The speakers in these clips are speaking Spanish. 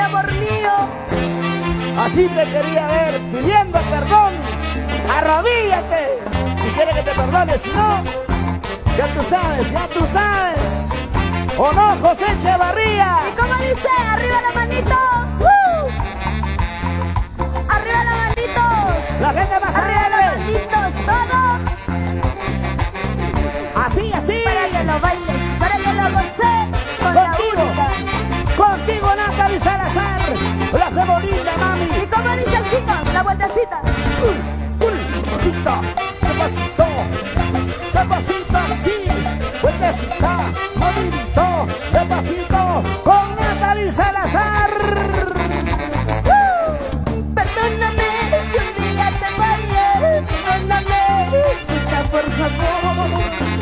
amor mío. Así te quería ver, pidiendo perdón. Arrodíllate si quieres que te perdone, si no, ya tú sabes, ya tú sabes. ¿O no, José Echevarría? ¿Y cómo dice? ¡Arriba la manito! ¡Arriba las manitos! La gente más ¡Arriba las alegre. manitos! ¡Todos! Así, así. Para que lo bailes, para que lo goces con la Contigo, única. contigo Natalie Salazar. La hace bonita, mami. ¿Y cómo dice, chicos? La vueltecita. Pasito, despacito, despacito, así. Vueltecita, movidito, despacito, con Natalie Salazar. Perdóname si un día te fallé. Perdóname, escucha por favor.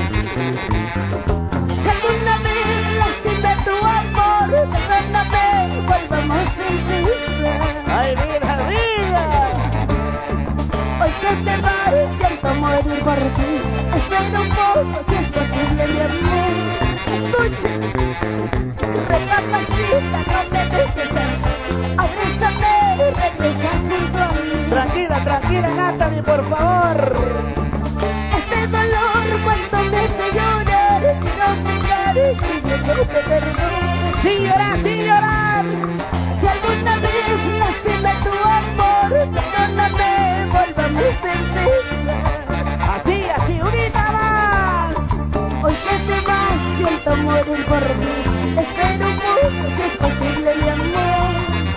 Si alguna vez lastimé tu amor, perdóname, volvamos a empezar. Ay, vida, vida. Hoy que te vas, siento morir por ti. Espera un poco, si es posible, mi amor. Escucha, recapacita, no me dejes así. Abrázame, regresa junto a mí. Tranquila, tranquila, Natalie, por favor. Este dolor cuando me hace llorar, quiero mirar y pedirte perdón. Sí llorar, sí llorar. Si alguna vez lastimé tu amor, perdóname, volvamos a empezar. Así, así, unita más. Hoy que te vas, siento morir por mí. Espero un poco, si es posible, mi amor.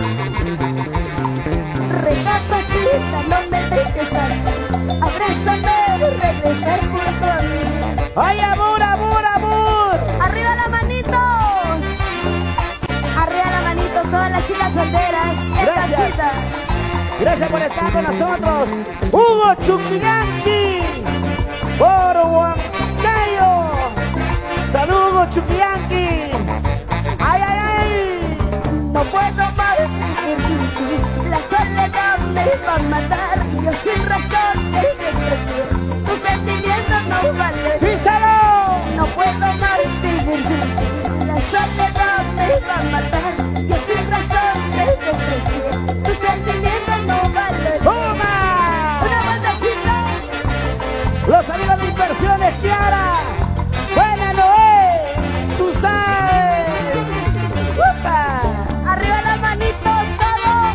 Recapacita, no me dejes así. Abrázame, regresar junto a mí. Ay, amor, amor, amor. ¡Arriba las manitos! ¡Arriba las manitos, todas las chicas solteras! En Gracias. casita. Gracias por estar con nosotros. Hugo Chuquillanqui por Huancayo. Saludos, Chuquillanqui. Ay, ay, ay. No puedo más vivir sin ti. La soledad me va a matar. Y yo sin razón es despreciar. Tus sentimientos no valen. ¡Díselo! No puedo más vivir sin ti. La soledad me va a matar. Yo sin razón es despreciar. Tus sentimientos no valen. ¡Toma! Una vueltecita. Los amigos de Inversiones Kiara. Buena Noé. Tú sabes. ¡Upa! Arriba las manitos todos.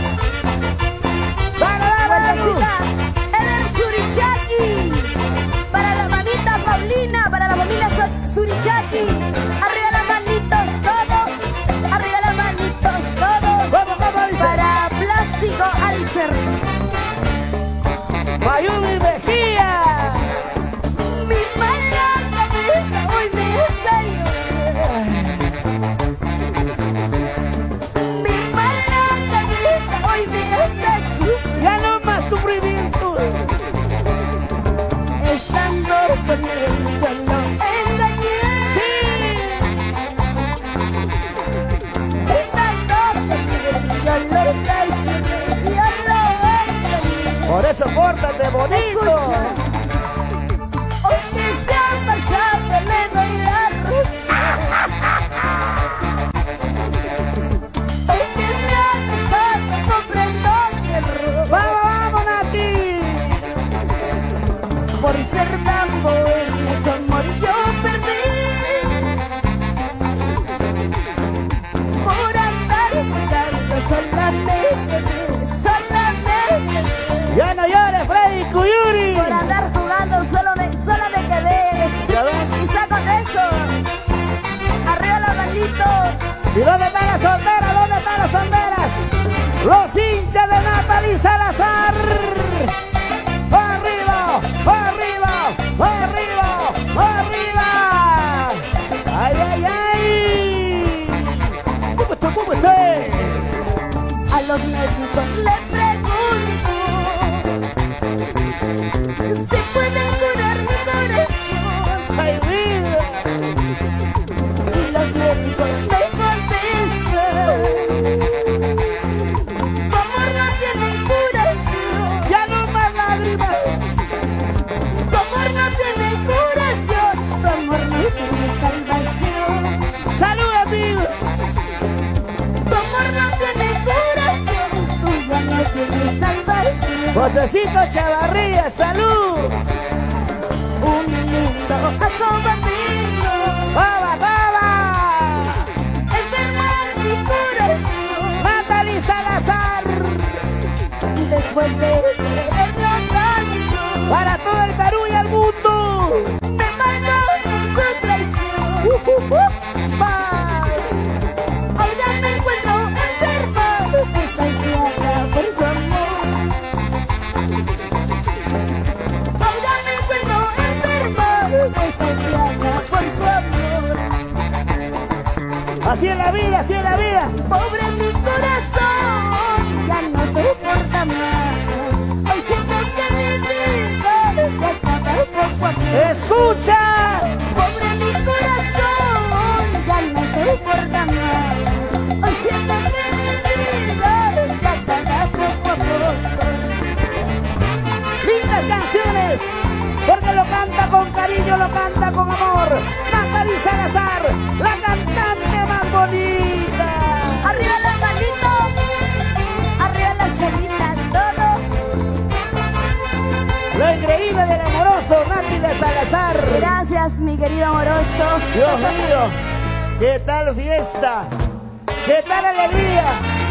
¡Dale, dale, Vueltecita. Eder Surichaki. Para la mamita Paulina, para la familia Surichaki. Arriba las manitos todos. Arriba las manitos todos. ¿Cómo, cómo dice? Para Plástico Alcer. Mayumi Mejía. Mi mala cabeza hoy me hace llorar. Mi mala cabeza hoy me hace sufrir. Ya no más sufrimiento. Estando con él yo lo engañé. Estando con él yo lo traicioné. Yo lo engañé. Por eso pórtate bonito. Escucha, hoy que se ha marchado le doy la razón. Hoy que me ha dejado comprendo mi error. Vamos, vamos, Nati. Por ser tan bohemia su amor yo perdí. Por andar jugando solamente. Ya no llores, Freddy Cuyuri. Por andar jugando solo me quedé. ¿Ya ves? Quizá con eso. Arriba la manito. ¿Y dónde están las solteras? ¿Dónde están las solteras? Los hinchas de Natalie Salazar. ¡Va arriba! ¡Va arriba! ¡Va arriba! ¡Va arriba! ¡Ay, ay, ay! ¡Púbete! A los médicos le pregunto si pueden curar mi corazón. ¡Ay, vida! Y los médicos me contestan: tu amor no tiene curación. ¡Ya no más lágrimas! Tu amor no tiene curación. Tu amor no tiene salvación. ¡Salud, amigos! Tu amor no tiene Josecito Chavarría, salud. Un lindo acompañamiento. ¡Baba, baba! Enfermar mi corazón. Natalie Salazar. Y después de quererlo tanto, Para todo el Perú y el mundo. me mandó su traición. Bye. Ahora me encuentro enferma, desahuciada por su amor. Ahora me encuentro enferma, desahuciada por su amor. Así es la vida, así es la vida. Pobre mi corazón, ya no soporta más. Hoy siento que mi vida se acaba poco a poco. Escucha. Pobre mi corazón, ya no soporta más. Hoy siento que mi vida se acaba poco a poco. Lindas canciones, porque lo canta con cariño, lo canta con amor. Natalie Salazar, la cantante más bonita. Arriba las manitos, arriba las chelitas, todo. Lo increíble del amoroso Natalie Salazar. Gracias, mi querido amoroso. Dios mío, ¿qué tal fiesta? ¿Qué tal alegría?